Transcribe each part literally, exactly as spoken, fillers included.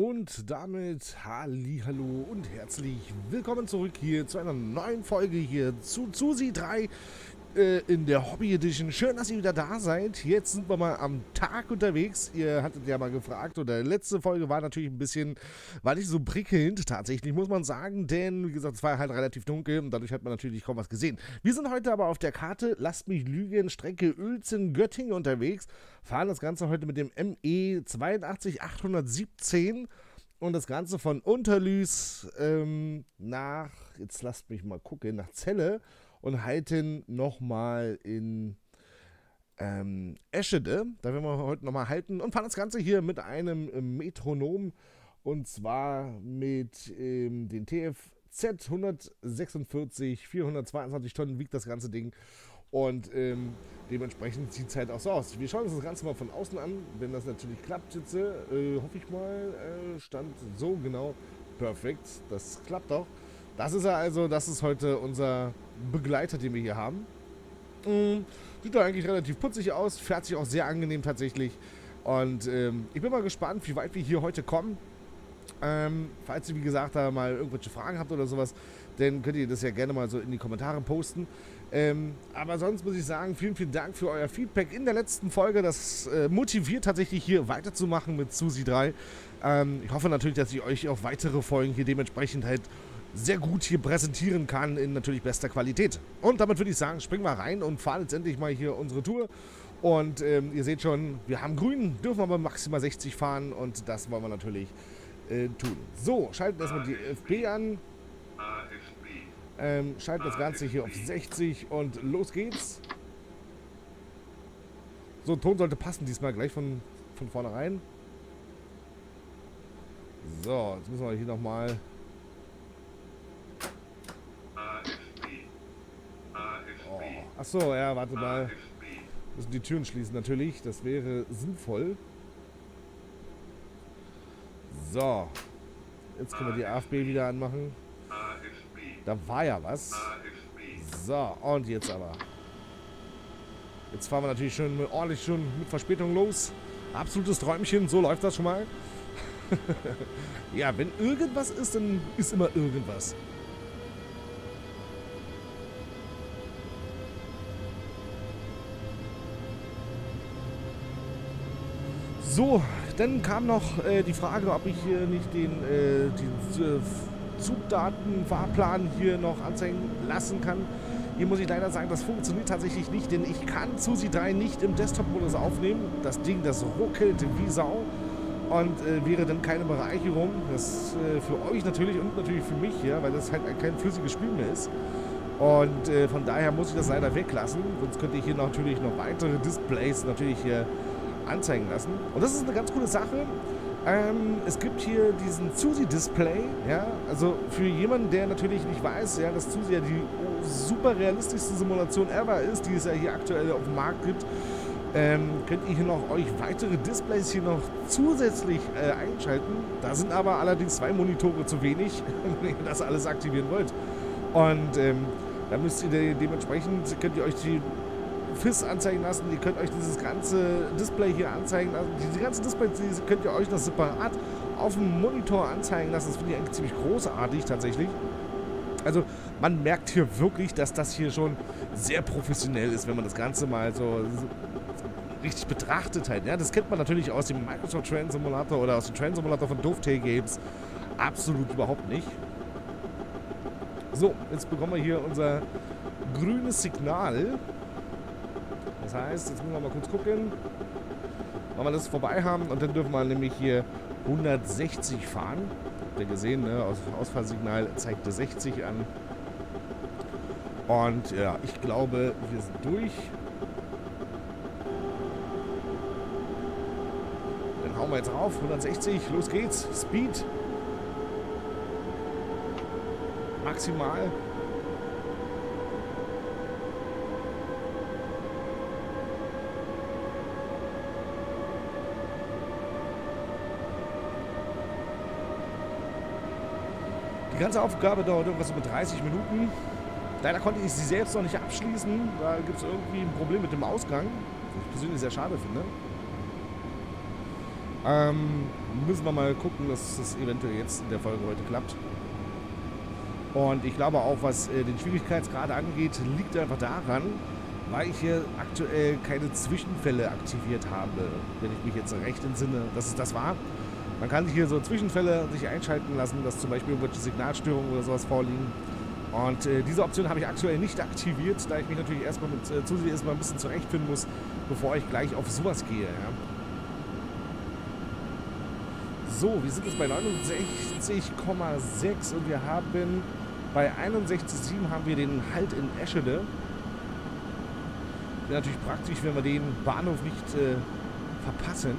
Und damit hallihallo und herzlich willkommen zurück hier zu einer neuen Folge hier zu Susi drei äh, in der Hobby Edition. Schön, dass ihr wieder da seid. Jetzt sind wir mal am Tag unterwegs. Ihr hattet ja mal gefragt, oder letzte Folge war natürlich ein bisschen, war nicht so prickelnd, tatsächlich muss man sagen, denn wie gesagt, es war halt relativ dunkel und dadurch hat man natürlich kaum was gesehen. Wir sind heute aber auf der Karte, lasst mich lügen, Strecke Uelzen-Göttingen unterwegs, fahren das Ganze heute mit dem M E zwei acht acht sieben sieben und das Ganze von Unterlüß ähm, nach, jetzt lasst mich mal gucken, nach Celle und halten nochmal in ähm, Eschede. Da werden wir heute nochmal halten und fahren das Ganze hier mit einem ähm, Metronom und zwar mit ähm, den T F Z hundertsechsundvierzig, vierhundertzweiundzwanzig Tonnen wiegt das ganze Ding. Und ähm, dementsprechend sieht es halt auch so aus. Wir schauen uns das Ganze mal von außen an. Wenn das natürlich klappt, jetzt, äh, hoffe ich mal, äh, stand so genau. Perfekt, das klappt auch. Das ist er also, das ist heute unser Begleiter, den wir hier haben. Mhm. Sieht doch eigentlich relativ putzig aus, fährt sich auch sehr angenehm tatsächlich. Und ähm, ich bin mal gespannt, wie weit wir hier heute kommen. Ähm, falls ihr, wie gesagt, da mal irgendwelche Fragen habt oder sowas, dann könnt ihr das ja gerne mal so in die Kommentare posten. Ähm, aber sonst muss ich sagen, vielen, vielen Dank für euer Feedback in der letzten Folge. Das äh, motiviert tatsächlich hier weiterzumachen mit Susi drei. Ähm, ich hoffe natürlich, dass ich euch auch weitere Folgen hier dementsprechend halt sehr gut hier präsentieren kann in natürlich bester Qualität. Und damit würde ich sagen, springen wir rein und fahren jetzt endlich mal hier unsere Tour. Und ähm, ihr seht schon, wir haben grün, dürfen aber maximal sechzig fahren und das wollen wir natürlich äh, tun. So, schalten erstmal die F B an. Ähm, schalten das Ganze hier auf sechzig und los geht's. So, Ton sollte passen diesmal gleich von, von vornherein. So, jetzt müssen wir hier nochmal. Oh. Achso, ja, warte mal. Wir müssen die Türen schließen natürlich, das wäre sinnvoll. So, jetzt können wir die A F B wieder anmachen. Da war ja was. So, und jetzt aber. Jetzt fahren wir natürlich schon ordentlich schon mit Verspätung los. Absolutes Träumchen, so läuft das schon mal. Ja, wenn irgendwas ist, dann ist immer irgendwas. So, dann kam noch äh, die Frage, ob ich hier nicht den, äh, den äh, Zugdaten-Fahrplan hier noch anzeigen lassen kann. Hier muss ich leider sagen, das funktioniert tatsächlich nicht, denn ich kann Susi drei nicht im Desktop-Modus aufnehmen. Das Ding, das ruckelt wie Sau und äh, wäre dann keine Bereicherung. Das äh, für euch natürlich und natürlich für mich hier, weil das halt kein flüssiges Spiel mehr ist. Und äh, von daher muss ich das leider weglassen, sonst könnte ich hier natürlich noch weitere Displays natürlich hier anzeigen lassen. Und das ist eine ganz coole Sache. Ähm, es gibt hier diesen Susi-Display, ja, also für jemanden, der natürlich nicht weiß, ja, dass Susi ja die super realistischste Simulation ever ist, die es ja hier aktuell auf dem Markt gibt, ähm, könnt ihr hier noch euch weitere Displays hier noch zusätzlich äh, einschalten. Da sind aber allerdings zwei Monitore zu wenig, wenn ihr das alles aktivieren wollt. Und ähm, da müsst ihr de dementsprechend, könnt ihr euch die F I S anzeigen lassen, ihr könnt euch dieses ganze Display hier anzeigen lassen, diese ganzen Displays die könnt ihr euch noch separat auf dem Monitor anzeigen lassen, das finde ich eigentlich ziemlich großartig tatsächlich. Also man merkt hier wirklich, dass das hier schon sehr professionell ist, wenn man das Ganze mal so, so richtig betrachtet halt. Ja? Das kennt man natürlich aus dem Microsoft Train Simulator oder aus dem Train Simulator von Dovetail Games absolut überhaupt nicht. So, jetzt bekommen wir hier unser grünes Signal. Das heißt, jetzt müssen wir mal kurz gucken, wann wir das vorbei haben und dann dürfen wir nämlich hier hundertsechzig fahren. Habt ihr gesehen, ne? Aus Ausfallsignal zeigte sechzig an. Und ja, ich glaube, wir sind durch. Dann hauen wir jetzt rauf, hundertsechzig, los geht's, Speed. Maximal. Die ganze Aufgabe dauert irgendwas mit dreißig Minuten. Leider konnte ich sie selbst noch nicht abschließen. Da gibt es irgendwie ein Problem mit dem Ausgang, was ich persönlich sehr schade finde. Ähm, müssen wir mal gucken, dass es eventuell jetzt in der Folge heute klappt. Und ich glaube auch, was äh, den Schwierigkeitsgrad angeht, liegt einfach daran, weil ich hier aktuell keine Zwischenfälle aktiviert habe, wenn ich mich jetzt recht entsinne, dass es das war. Man kann hier so Zwischenfälle sich einschalten lassen, dass zum Beispiel irgendwelche Signalstörungen oder sowas vorliegen. Und äh, diese Option habe ich aktuell nicht aktiviert, da ich mich natürlich erstmal mit äh, Susi erstmal ein bisschen zurechtfinden muss, bevor ich gleich auf sowas gehe. Ja. So, wir sind jetzt bei neunundsechzig Komma sechs und wir haben bei einundsechzig Komma sieben haben wir den Halt in Eschede. Wäre natürlich praktisch, wenn wir den Bahnhof nicht äh, verpassen.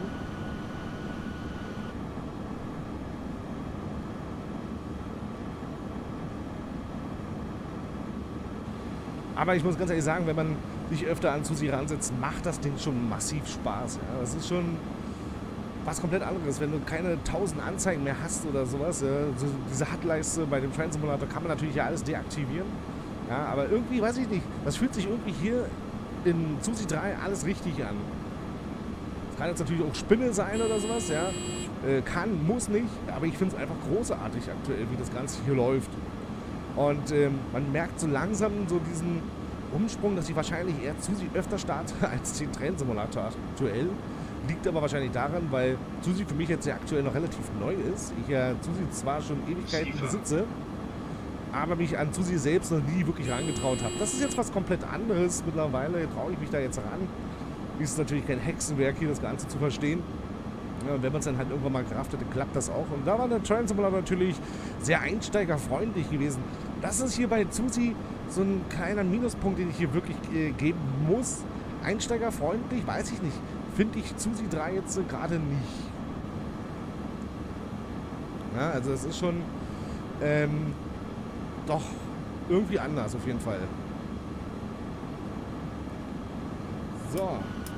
Aber ich muss ganz ehrlich sagen, wenn man sich öfter an Susi ransetzt, macht das Ding schon massiv Spaß. Ja. Das ist schon was komplett anderes, wenn du keine tausend Anzeigen mehr hast oder sowas. Ja. So, diese H U D-Leiste bei dem Train Simulator kann man natürlich ja alles deaktivieren. Ja, aber irgendwie, weiß ich nicht, das fühlt sich irgendwie hier in Susi drei alles richtig an. Das kann jetzt natürlich auch Spinne sein oder sowas, ja. Äh, kann, muss nicht, aber ich finde es einfach großartig aktuell, wie das Ganze hier läuft. Und ähm, man merkt so langsam so diesen Umsprung, dass ich wahrscheinlich eher Susi öfter starte als den Train Simulator aktuell. Liegt aber wahrscheinlich daran, weil Susi für mich jetzt ja aktuell noch relativ neu ist. Ich ja Susi zwar schon Ewigkeiten besitze, aber mich an Susi selbst noch nie wirklich herangetraut habe. Das ist jetzt was komplett anderes. Mittlerweile traue ich mich da jetzt ran. Ist natürlich kein Hexenwerk hier, das Ganze zu verstehen. Ja, wenn man es dann halt irgendwann mal gerafft hätte, klappt das auch. Und da war der Train Simulator natürlich sehr einsteigerfreundlich gewesen. Das ist hier bei Susi so ein kleiner Minuspunkt, den ich hier wirklich äh, geben muss. Einsteigerfreundlich, weiß ich nicht. Finde ich Susi drei jetzt äh, gerade nicht. Ja, also es ist schon ähm, doch irgendwie anders auf jeden Fall. So.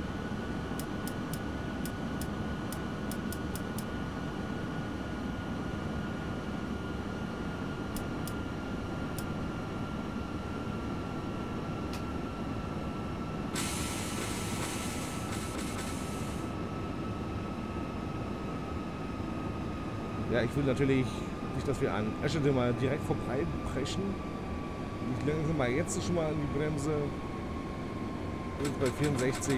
Ja, ich will natürlich nicht, dass wir an Eschede mal direkt vorbeipreschen. Ich lenke mal jetzt schon mal an die Bremse. Und bei vierundsechzig.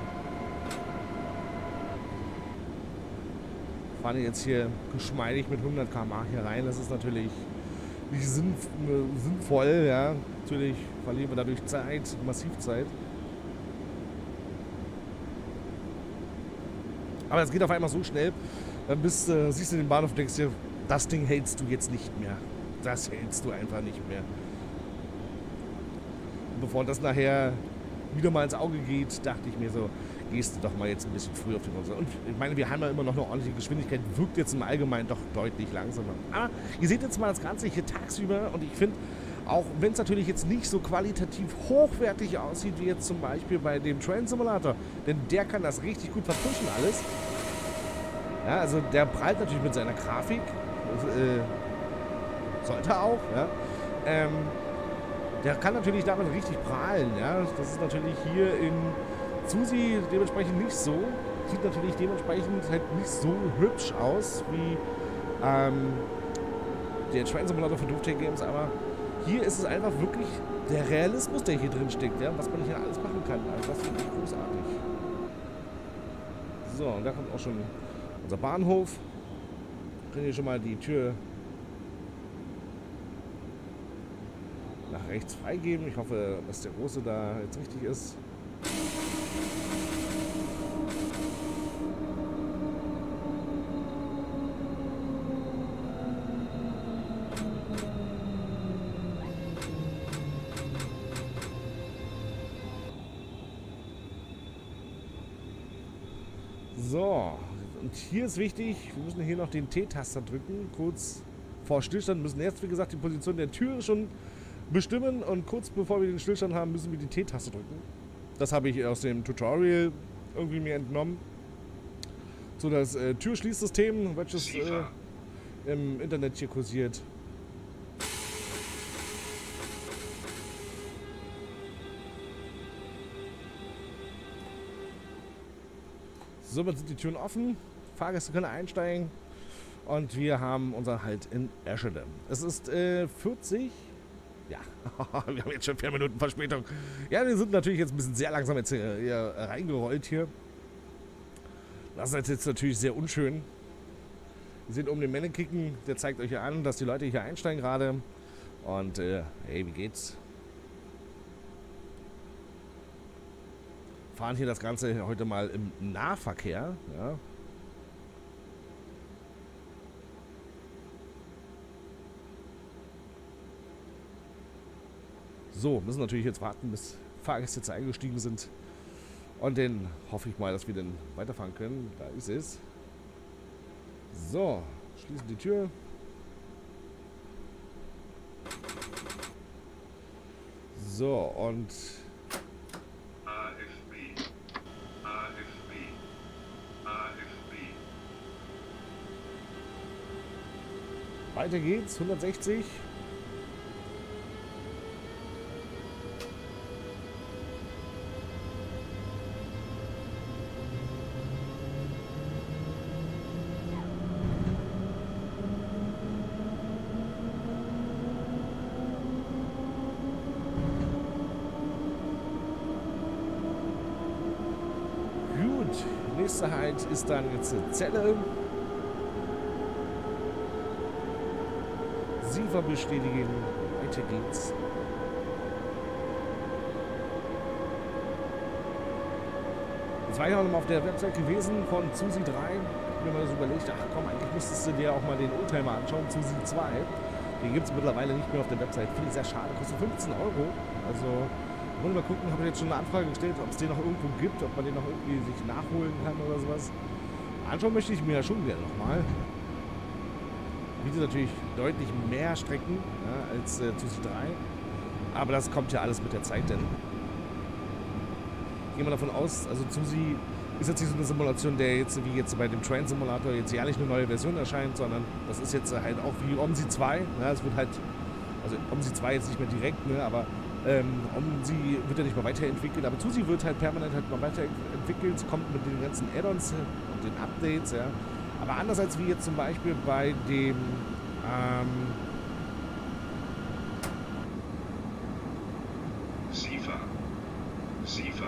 Fahren jetzt hier geschmeidig mit hundert Kilometer pro Stunde hier rein. Das ist natürlich nicht sinnf sinnvoll. Ja. Natürlich verlieren wir dadurch Zeit, massiv Zeit. Aber es geht auf einmal so schnell. Dann bist, äh, siehst du den Bahnhof und denkst dir, das Ding hältst du jetzt nicht mehr. Das hältst du einfach nicht mehr. Und bevor das nachher wieder mal ins Auge geht, dachte ich mir so, gehst du doch mal jetzt ein bisschen früh auf die Bremse. Und ich meine, wir haben ja immer noch eine ordentliche Geschwindigkeit, wirkt jetzt im Allgemeinen doch deutlich langsamer. Aber ihr seht jetzt mal das Ganze hier tagsüber und ich finde, auch wenn es natürlich jetzt nicht so qualitativ hochwertig aussieht, wie jetzt zum Beispiel bei dem Train Simulator, denn der kann das richtig gut vertuschen alles. Ja, also der prallt natürlich mit seiner Grafik, äh, sollte er auch, ja. Ähm, der kann natürlich damit richtig prahlen, ja. Das ist natürlich hier in Susi dementsprechend nicht so. Sieht natürlich dementsprechend halt nicht so hübsch aus wie ähm, der Train Simulator für Dooftale Games, aber hier ist es einfach wirklich der Realismus, der hier drin steckt, ja, was man hier alles machen kann. Also das finde ich großartig. So, und da kommt auch schon unser Bahnhof. Wir können hier schon mal die Tür nach rechts freigeben. Ich hoffe, dass der Große da jetzt richtig ist. So, und hier ist wichtig, wir müssen hier noch den T-Taster drücken, kurz vor Stillstand, müssen jetzt, wie gesagt, die Position der Tür schon bestimmen und kurz bevor wir den Stillstand haben, müssen wir die T-Taste drücken. Das habe ich aus dem Tutorial irgendwie mir entnommen. So, das äh, Türschließsystem, welches äh, im Internet hier kursiert. Somit sind die Türen offen. Fahrgäste können einsteigen. Und wir haben unseren Halt in Eschede. Es ist äh, vierzig. Ja, wir haben jetzt schon vier Minuten Verspätung. Ja, wir sind natürlich jetzt ein bisschen sehr langsam jetzt hier, hier reingerollt hier. Das ist jetzt natürlich sehr unschön. Ihr seht oben den Mannequin, der zeigt euch hier an, dass die Leute hier einsteigen gerade. Und äh, hey, wie geht's? Fahren hier das Ganze heute mal im Nahverkehr. Ja. So, müssen natürlich jetzt warten, bis Fahrgäste jetzt eingestiegen sind. Und dann hoffe ich mal, dass wir dann weiterfahren können. Da ist es. So, schließen die Tür. So, und A F B, A F B, A F B. Weiter geht's, hundertsechzig. Nächste Halt ist dann jetzt eine Zelle. Siefer bestätigen. Weiter geht's. Jetzt war ich auch noch mal auf der Website gewesen von Susi drei. Ich hab mir mal so überlegt, ach komm, eigentlich müsstest du dir auch mal den Oldtimer anschauen, Susi zwei. Den gibt es mittlerweile nicht mehr auf der Website. Finde ich sehr schade. Kostet fünfzehn Euro. Also wollen wir mal gucken, habe ich jetzt schon eine Anfrage gestellt, ob es den noch irgendwo gibt, ob man den noch irgendwie sich nachholen kann oder sowas. Anschauen möchte ich mir ja schon gerne nochmal. Bietet natürlich deutlich mehr Strecken, ja, als äh, Susi drei. Aber das kommt ja alles mit der Zeit denn. Gehen wir davon aus, also Susi ist jetzt nicht so eine Simulation, der jetzt wie jetzt bei dem Train Simulator jetzt jährlich eine neue Version erscheint, sondern das ist jetzt halt auch wie OMSI zwei. Ja, es wird halt, also OMSI zwei jetzt nicht mehr direkt, ne, aber Ähm, OMSI wird ja nicht mal weiterentwickelt, aber Susi wird halt permanent halt mal weiterentwickelt, kommt mit den ganzen Add-ons und den Updates, ja. Aber anders als wie jetzt zum Beispiel bei dem ähm, Siefer, Siefer.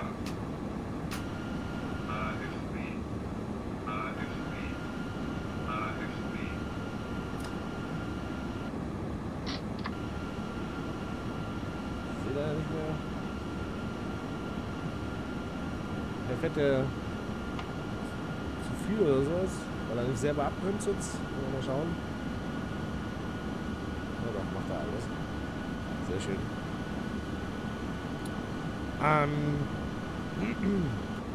A F B, A F B, A F B. Seht ihr nicht mehr? Der fährt der zu viel oder sowas, weil er nicht selber abbremst jetzt. Mal schauen. Ja doch, macht er alles. Sehr schön. Ähm.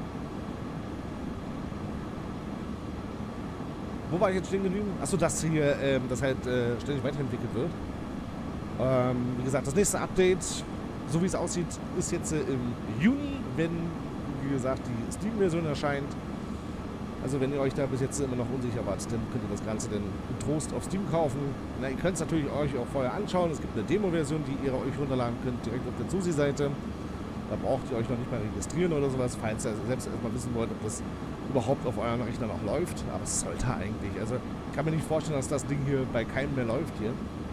Wo war ich jetzt stehen geblieben? Achso, dass hier ähm, das halt äh, ständig weiterentwickelt wird. Ähm, wie gesagt, das nächste Update, so wie es aussieht, ist jetzt äh, im Juni, wenn, wie gesagt, die Steam-Version erscheint. Also wenn ihr euch da bis jetzt immer noch unsicher wart, dann könnt ihr das Ganze dann getrost auf Steam kaufen. Na, ihr könnt es natürlich euch auch vorher anschauen. Es gibt eine Demo-Version, die ihr euch runterladen könnt, direkt auf der Susi-Seite. Da braucht ihr euch noch nicht mal registrieren oder sowas, falls ihr selbst erstmal wissen wollt, ob das überhaupt auf euren Rechner noch läuft. Aber es sollte eigentlich. Also ich kann mir nicht vorstellen, dass das Ding hier bei keinem mehr läuft hier.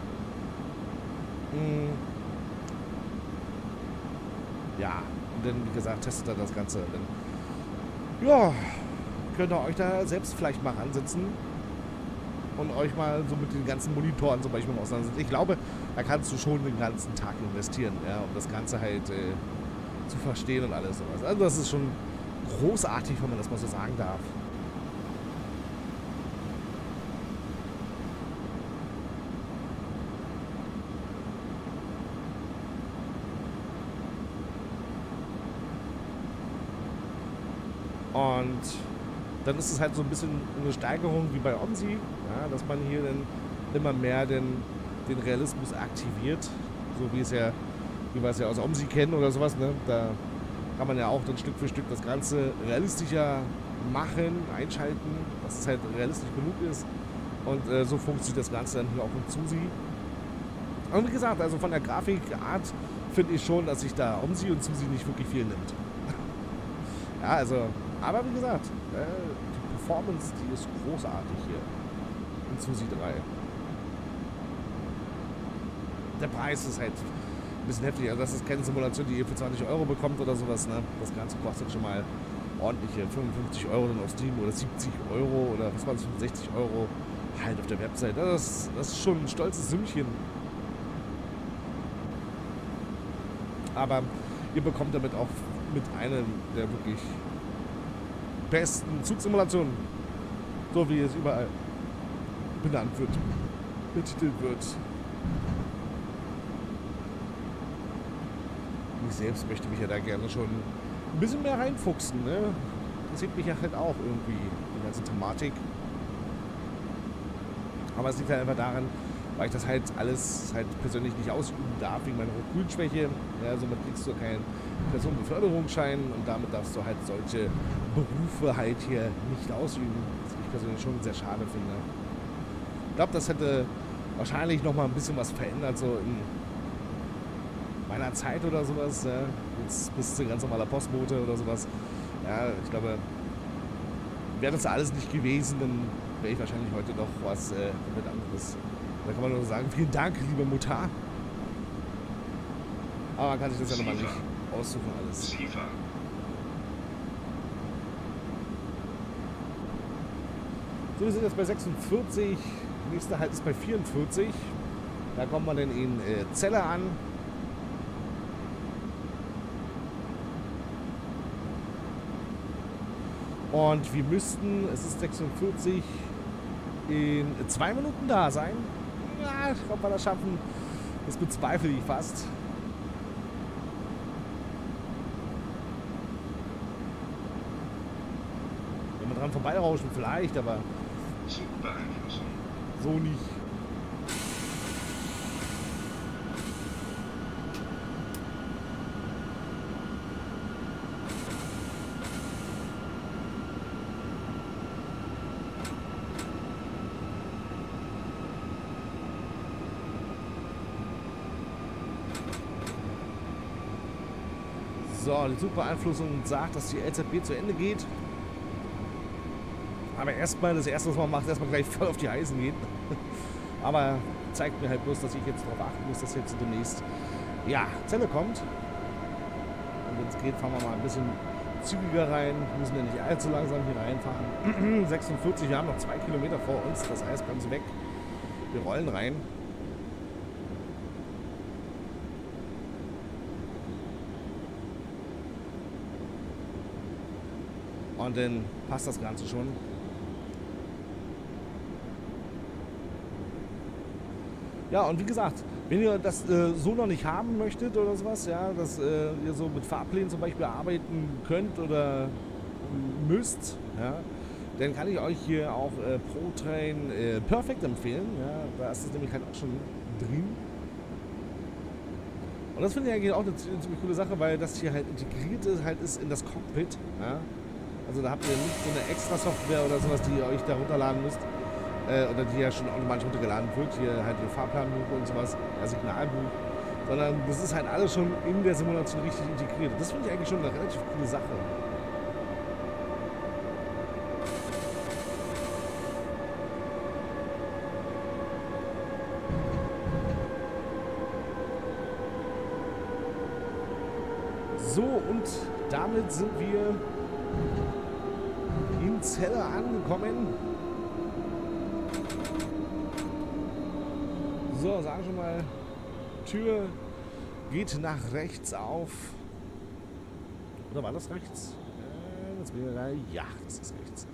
Hm. Ja, und dann, wie gesagt, testet er das Ganze. Dann, ja, könnt ihr euch da selbst vielleicht mal ransetzen und euch mal so mit den ganzen Monitoren zum Beispiel mal auseinandersetzen. Ich glaube, da kannst du schon den ganzen Tag investieren, ja, um das Ganze halt äh, zu verstehen und alles sowas. Also das ist schon großartig, wenn man das mal so sagen darf. Und dann ist es halt so ein bisschen eine Steigerung wie bei OMSI, ja, dass man hier dann immer mehr den, den Realismus aktiviert, so wie es ja, wie wir es ja aus OMSI kennen oder sowas, ne? Da kann man ja auch dann Stück für Stück das Ganze realistischer machen, einschalten, dass es halt realistisch genug ist. Und äh, so funktioniert das Ganze dann hier auch mit Susi. Und wie gesagt, also von der Grafikart finde ich schon, dass sich da OMSI und Susi nicht wirklich viel nimmt. Ja, also, aber wie gesagt, äh, die Performance, die ist großartig hier in Susi drei. Der Preis ist halt ein bisschen heftig. Also das ist keine Simulation, die ihr für zwanzig Euro bekommt oder sowas. Ne? Das Ganze kostet schon mal ordentliche fünfundfünfzig Euro dann auf Steam oder siebzig Euro oder was war das, fünfundsechzig Euro halt auf der Website. Das, das ist schon ein stolzes Sümmchen. Aber ihr bekommt damit auch mit einem der wirklich besten Zugsimulationen, so wie es überall benannt wird, betitelt wird. Ich selbst möchte mich ja da gerne schon ein bisschen mehr reinfuchsen, ne? Das sieht mich ja halt auch irgendwie, die ganze Thematik. Aber es liegt halt einfach daran, weil ich das halt alles halt persönlich nicht ausüben darf, wegen meiner Rot-Grün-Schwäche. Ja, somit kriegst du keinen Personenbeförderungsschein und damit darfst du halt solche Berufe halt hier nicht ausüben, was ich persönlich schon sehr schade finde. Ich glaube, das hätte wahrscheinlich noch mal ein bisschen was verändert, so in meiner Zeit oder sowas. Ja. Jetzt bist du ein ganz normaler Postbote oder sowas. Ja, ich glaube, wäre das alles nicht gewesen, dann wäre ich wahrscheinlich heute noch was äh, mit anderes. Da kann man nur sagen, vielen Dank, liebe Mutter. Aber man kann sich das ja nochmal nicht aussuchen alles. So, wir sind jetzt bei sechsundvierzig. Nächster Halt ist bei vierundvierzig. Da kommt man dann in äh, Celle an. Und wir müssten, es ist sechsundvierzig, in zwei Minuten da sein. Ja, ob wir das schaffen, das bezweifle ich fast. Wenn wir dran vorbeirauschen, vielleicht, aber so nicht. So, die Zugbeeinflussung sagt, dass die L Z B zu Ende geht. Aber erstmal, das erste, was man macht, erstmal gleich voll auf die Eisen gehen. Aber zeigt mir halt bloß, dass ich jetzt darauf achten muss, dass jetzt demnächst, ja, Celle kommt. Und wenn es geht, fahren wir mal ein bisschen zügiger rein. Wir müssen ja nicht allzu langsam hier reinfahren. sechsundvierzig, wir haben noch zwei Kilometer vor uns. Das heißt, bremse weg. Wir rollen rein. Und dann passt das Ganze schon. Ja, und wie gesagt, wenn ihr das äh, so noch nicht haben möchtet oder sowas, ja, dass äh, ihr so mit Fahrplänen zum Beispiel arbeiten könnt oder müsst, ja, dann kann ich euch hier auch äh, ProTrain äh, Perfect empfehlen. Ja, da ist es nämlich halt auch schon drin. Und das finde ich eigentlich auch eine ziemlich coole Sache, weil das hier halt integriert ist, halt ist in das Cockpit. Ja. Also da habt ihr nicht so eine extra Software oder sowas, die ihr euch da runterladen müsst. Äh, oder die ja schon automatisch runtergeladen wird. Hier halt ihr Fahrplanbuch und sowas, ja, Signalbuch. Sondern das ist halt alles schon in der Simulation richtig integriert. Das finde ich eigentlich schon eine relativ coole Sache. So, und damit sind wir in Celle angekommen. So, sagen schon mal, Tür geht nach rechts auf. Oder war das rechts? Äh, jetzt bin ich da. Ja, das ist rechts.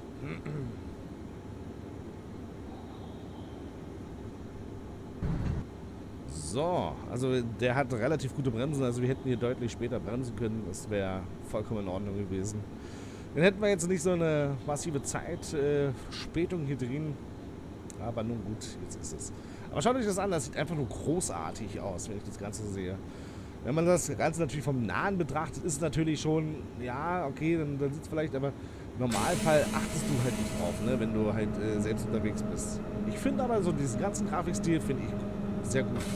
So, also der hat relativ gute Bremsen, also wir hätten hier deutlich später bremsen können. Das wäre vollkommen in Ordnung gewesen. Dann hätten wir jetzt nicht so eine massive Zeitspätung hier drin. Aber nun gut, jetzt ist es. Aber schaut euch das an, das sieht einfach nur großartig aus, wenn ich das Ganze sehe. Wenn man das Ganze natürlich vom Nahen betrachtet, ist es natürlich schon, ja, okay, dann, dann sieht es vielleicht, aber im Normalfall achtest du halt nicht drauf, ne, wenn du halt äh, selbst unterwegs bist. Ich finde aber so diesen ganzen Grafikstil, finde ich sehr gut.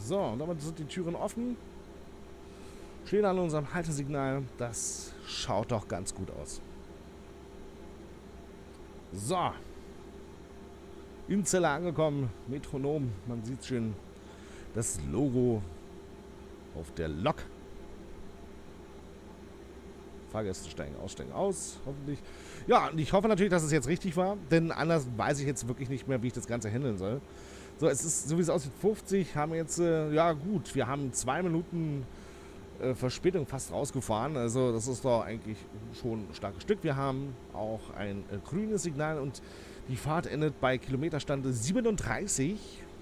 So, und damit sind die Türen offen. Stehen an unserem Haltesignal. Das schaut doch ganz gut aus. So. In Celle angekommen. Metronom. Man sieht schön das Logo auf der Lok. Fahrgäste steigen aus, steigen aus. Hoffentlich. Ja, und ich hoffe natürlich, dass es jetzt richtig war. Denn anders weiß ich jetzt wirklich nicht mehr, wie ich das Ganze handeln soll. So, es ist, so wie es aussieht, fünfzig. Haben jetzt, äh, ja gut, wir haben zwei Minuten äh, Verspätung fast rausgefahren. Also das ist doch eigentlich schon ein starkes Stück. Wir haben auch ein äh, grünes Signal und die Fahrt endet bei Kilometerstand siebenunddreißig.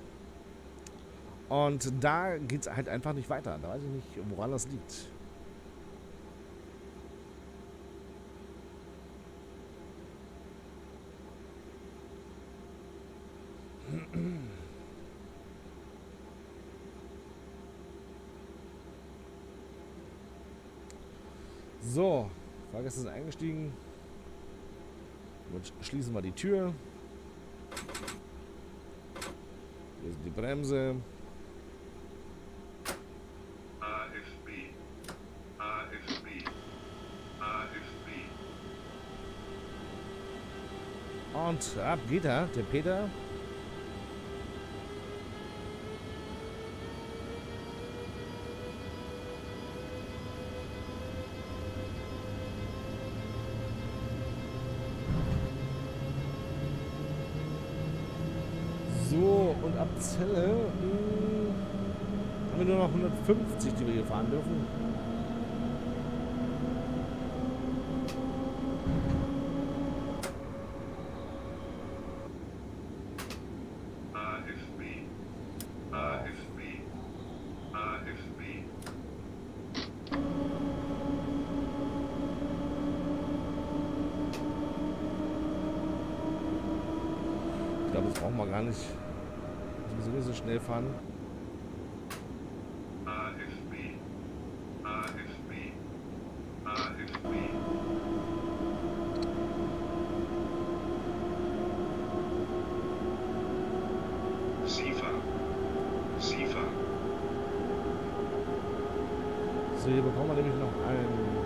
Und da geht es halt einfach nicht weiter. Da weiß ich nicht, woran das liegt. So, Fahrgäste sind eingestiegen. Jetzt schließen wir die Tür. Hier ist die Bremse. A F B. A F B. A F B. Und ab geht er, der Peter. So, und ab Celle mh, haben wir nur noch hundertfünfzig, die wir hier fahren dürfen. A F B. A F B. A F B. Ich glaube, das brauchen wir gar nicht. Sowieso nicht so schnell fahren. A F B. A F B. A F B. SIFA. SIFA. So, hier bekommen wir nämlich noch ein.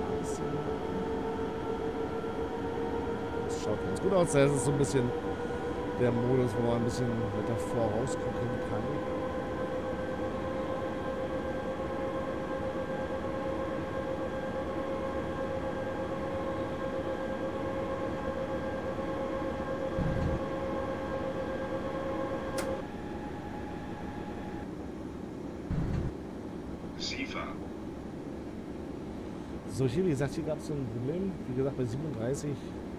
Das schaut ganz gut aus. Das ist so ein bisschen der Modus, wo man ein bisschen weiter vorausgucken kann. SIFA. So, hier, wie gesagt, hier gab es so ein Problem. Wie gesagt, bei siebenunddreißig.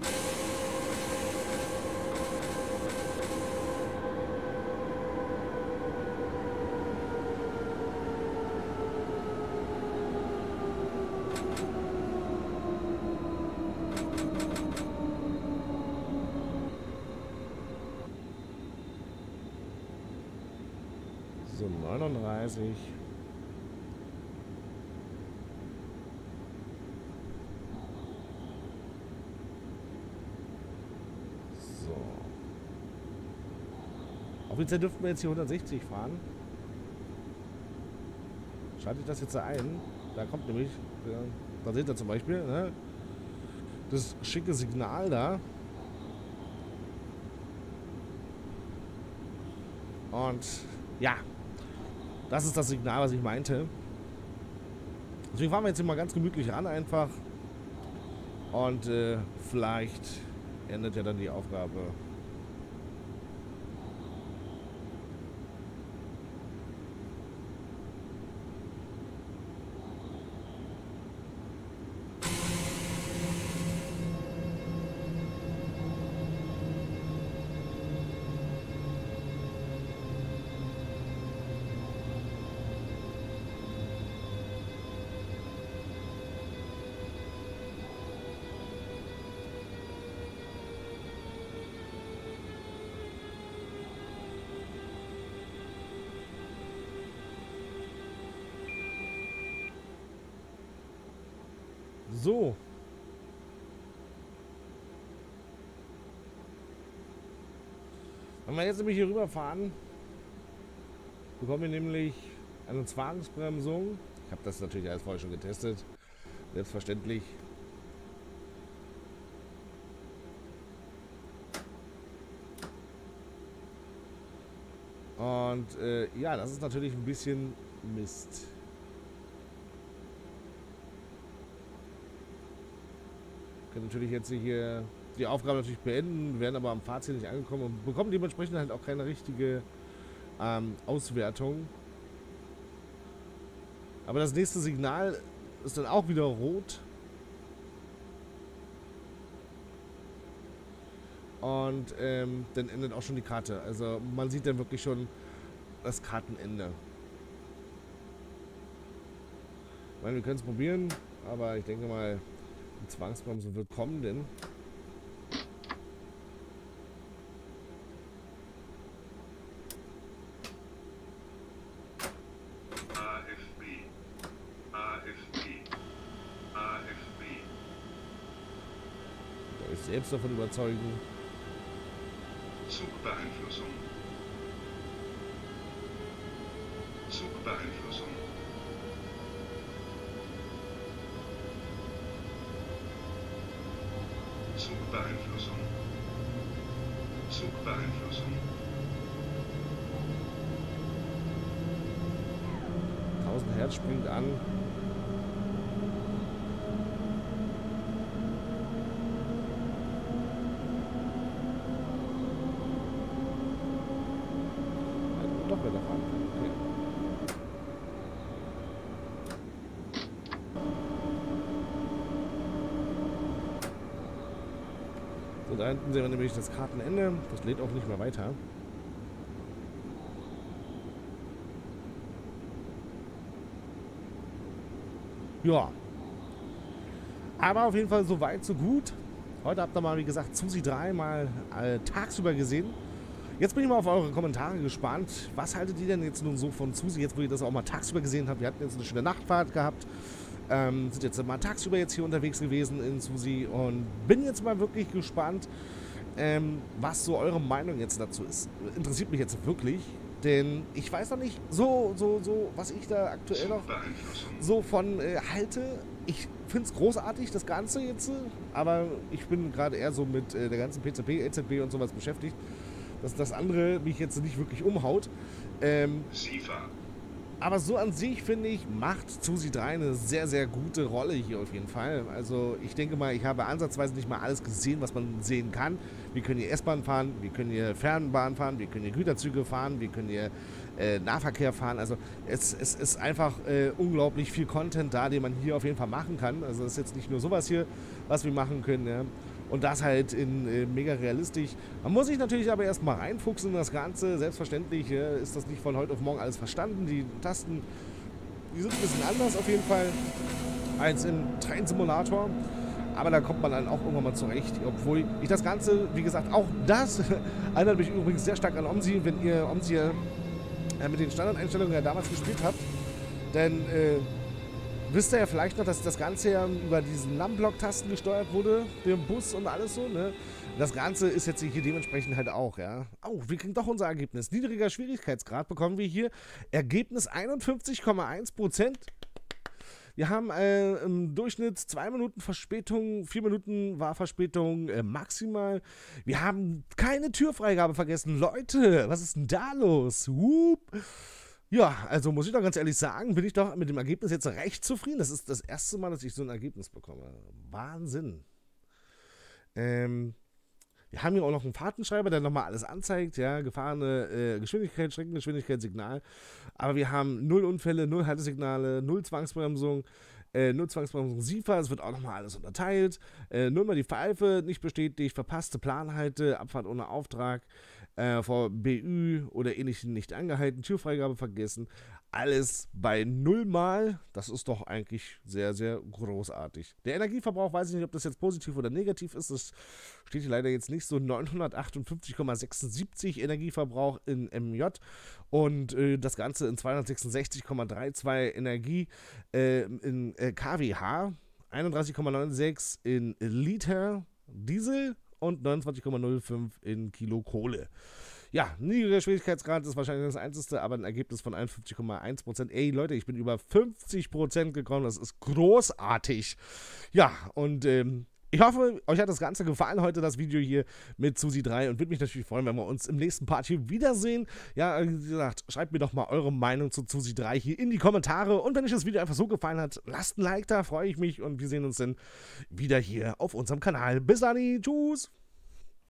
So, neununddreißig. So. Offiziell dürften wir jetzt hier hundertsechzig fahren. Schalte ich das jetzt ein? Da kommt nämlich, ja, da seht ihr zum Beispiel, ne, das schicke Signal da. Und ja, das ist das Signal, was ich meinte. Deswegen fahren wir jetzt hier mal ganz gemütlich ran einfach. Und äh, vielleicht endet ja dann die Aufgabe. So. Wenn wir jetzt nämlich hier rüberfahren, bekommen wir nämlich eine Zwangsbremsung. Ich habe das natürlich alles vorher schon getestet. Selbstverständlich. Und äh, ja, das ist natürlich ein bisschen Mist. Wir können natürlich jetzt hier die Aufgabe natürlich beenden, werden aber am Fazit nicht angekommen und bekommen dementsprechend halt auch keine richtige ähm, Auswertung. Aber das nächste Signal ist dann auch wieder rot. Und ähm, dann endet auch schon die Karte. Also man sieht dann wirklich schon das Kartenende. Ich meine, wir können es probieren, aber ich denke mal, die Zwangsbremse wird kommen, denn A F B. A F B. A F B. da ist selbst davon überzeugen. Zugbeeinflussung. Zugbeeinflussung. Zugbeeinflussung. Zugbeeinflussung. tausend Hertz springt an. Also, doch wieder fahren kann. Okay. So, da hinten sehen wir nämlich das Kartenende. Das lädt auch nicht mehr weiter. Ja. Aber auf jeden Fall so weit, so gut. Heute habt ihr mal, wie gesagt, Susi drei mal äh, tagsüber gesehen. Jetzt bin ich mal auf eure Kommentare gespannt. Was haltet ihr denn jetzt nun so von Susi, jetzt wo ihr das auch mal tagsüber gesehen habt? Wir hatten jetzt eine schöne Nachtfahrt gehabt. Ähm, sind jetzt mal tagsüber jetzt hier unterwegs gewesen in Susi und bin jetzt mal wirklich gespannt, ähm, was so eure Meinung jetzt dazu ist. Interessiert mich jetzt wirklich, denn ich weiß noch nicht so, so, so, was ich da aktuell noch so von äh, halte. Ich finde es großartig, das Ganze jetzt, aber ich bin gerade eher so mit äh, der ganzen P C B, E Z B und sowas beschäftigt, dass das andere mich jetzt nicht wirklich umhaut. Ähm, SIFA. Aber so an sich, finde ich, macht Susi drei eine sehr, sehr gute Rolle hier auf jeden Fall. Also ich denke mal, ich habe ansatzweise nicht mal alles gesehen, was man sehen kann. Wir können hier S-Bahn fahren, wir können hier Fernbahn fahren, wir können hier Güterzüge fahren, wir können hier äh, Nahverkehr fahren. Also es, es ist einfach äh, unglaublich viel Content da, den man hier auf jeden Fall machen kann. Also es ist jetzt nicht nur sowas hier, was wir machen können, ja. Und das halt in äh, mega realistisch. Man muss sich natürlich aber erstmal reinfuchsen in das Ganze. Selbstverständlich äh, ist das nicht von heute auf morgen alles verstanden. Die Tasten, die sind ein bisschen anders auf jeden Fall als im Train Simulator. Aber da kommt man dann auch irgendwann mal zurecht. Obwohl ich das Ganze, wie gesagt, auch das erinnert mich übrigens sehr stark an OMSI, wenn ihr OMSI äh, mit den Standardeinstellungen ja damals gespielt habt. Denn äh, wisst ihr ja vielleicht noch, dass das Ganze ja über diesen Numblock-Tasten gesteuert wurde, den Bus und alles so, ne? Das Ganze ist jetzt hier dementsprechend halt auch, ja. Oh, wir kriegen doch unser Ergebnis. Niedriger Schwierigkeitsgrad bekommen wir hier. Ergebnis einundfünfzig Komma eins Prozent. Wir haben äh, im Durchschnitt zwei Minuten Verspätung, vier Minuten war Verspätung äh, maximal. Wir haben keine Türfreigabe vergessen. Leute, was ist denn da los? Whoop. Ja, also muss ich doch ganz ehrlich sagen, bin ich doch mit dem Ergebnis jetzt recht zufrieden. Das ist das erste Mal, dass ich so ein Ergebnis bekomme. Wahnsinn. Ähm, wir haben hier auch noch einen Fahrtenschreiber, der nochmal alles anzeigt. Ja, gefahrene äh, Geschwindigkeit, Streckengeschwindigkeit, Signal. Aber wir haben null Unfälle, null Haltesignale, null Zwangsbremsung, äh, null Zwangsbremsung SIFA. Es wird auch nochmal alles unterteilt. Äh, null mal die Pfeife, nicht bestätigt, verpasste Planhalte, Abfahrt ohne Auftrag. Äh, vor B Ü oder ähnlichen nicht angehalten, Türfreigabe vergessen, alles bei null Mal, das ist doch eigentlich sehr, sehr großartig. Der Energieverbrauch, weiß ich nicht, ob das jetzt positiv oder negativ ist, das steht hier leider jetzt nicht so, neunhundertachtundfünfzig Komma sechsundsiebzig Energieverbrauch in M J und äh, das Ganze in zweihundertsechsundsechzig Komma zweiunddreißig Energie äh, in äh, K W H, einunddreißig Komma sechsundneunzig in Liter Diesel und neunundzwanzig Komma null fünf in Kilo Kohle. Ja, niedriger Schwierigkeitsgrad ist wahrscheinlich das Einzige, aber ein Ergebnis von einundfünfzig Komma eins Prozent. Ey, Leute, ich bin über fünfzig Prozent gekommen, das ist großartig. Ja, und ähm, ich hoffe, euch hat das Ganze gefallen heute, das Video hier mit Susi drei, und würde mich natürlich freuen, wenn wir uns im nächsten Part hier wiedersehen. Ja, wie gesagt, schreibt mir doch mal eure Meinung zu Susi drei hier in die Kommentare, und wenn euch das Video einfach so gefallen hat, lasst ein Like da, freue ich mich, und wir sehen uns dann wieder hier auf unserem Kanal. Bis dann, tschüss!